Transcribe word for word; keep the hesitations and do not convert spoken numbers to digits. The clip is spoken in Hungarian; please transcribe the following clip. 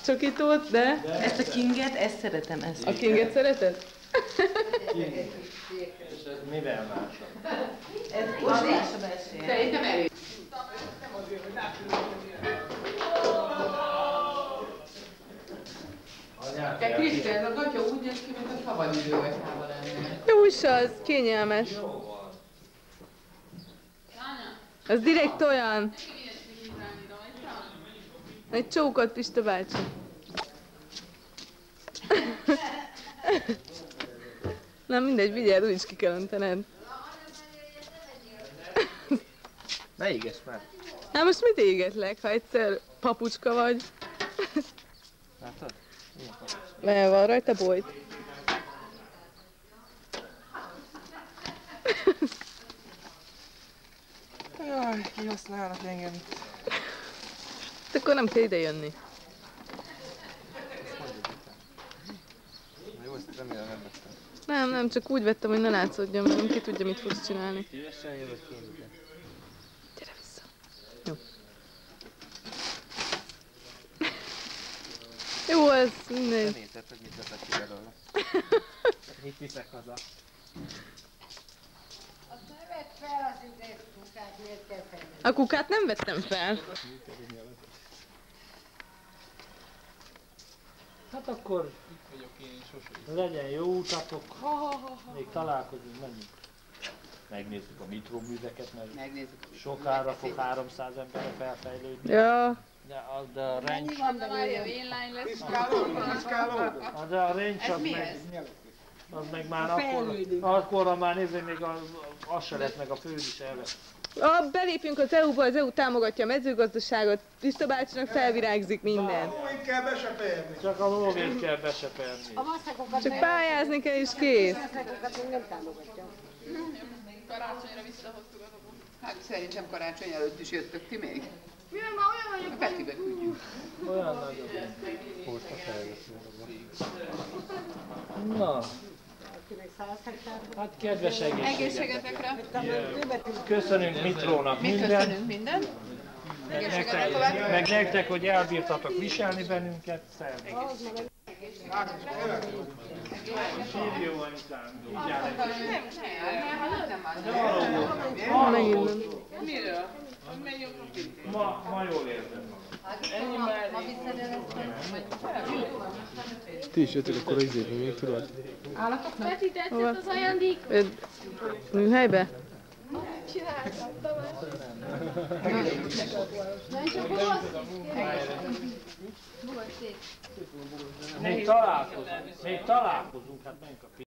csokítót, de... Ezt a Kinget, ezt szeretem, ezt. A Kinget szereted? King. És ez mivel másabb? Ez másabb esélye. Szerintem elég. Te Kriszti, ez a gatya úgy néz ki, mint a szabadidőgatjában lenne. Jó is az, kényelmes. Ez direkt olyan. Egy csókot, Pista bácsi. Na mindegy, vigyázz, úgyis ki kell öntened. Ne égess már! Hát most mit égetlek, ha egyszer papucska vagy? Látod? Mert van rajta bojt. Jaj, kihasználnak engem itt. Hát akkor nem kell ide jönni. Na jó, ezt remélem nem vettem. Nem, nem, csak úgy vettem, hogy ne látszódjon, mert nem ki tudja, mit fogsz csinálni. Szívesen jövök én ide. Gyere vissza. Jó. Jó, ez mindegy. Te nézed, hogy mit veszek ki belőle. Mit viszek haza? A kukát nem vettem fel. Hát akkor legyen jó utatok, még találkozunk, menjünk. Megnézzük a mitróműveket, mert Megnézzük. sokára fog háromszáz emberre felfejlődni. Ja. De a, de a range, Várja, vénlány lesz. de a range az meg, az meg már akkor, akkorra már nézzük, még az, az se lesz, meg a föld is elvesz. Ha belépjünk az é u-ba, az é u támogatja a mezőgazdaságot, Pista bácsinak felvirágzik minden. Kell besepelni. Csak a lóvét kell besepelni. Csak pályázni kell és kész. Karácsonyra visszahoztuk azokat. Hát szerintem karácsony előtt is jöttök ti még. Mivel már olyan vagyok? A Petibe küldjük. Olyan nagyobb. Most a Na. Hát kedves egészségetekre. Egészségetekre. Köszönünk Mitrónak Mi minden. köszönünk mindent. Meg Egészségetek nektek, tovább. meg nektek, hogy elbírtatok viselni bennünket. Szervusz. Hívjó anyukám. Megint nem. Miről? Ma, ma jól érzem. Ennyi már. Ti is jöttek akkor az izében, még tudod? Peti, tetszett az ajándék? Ö, Műhelybe? Még találkozunk, még találkozunk, hát menjünk a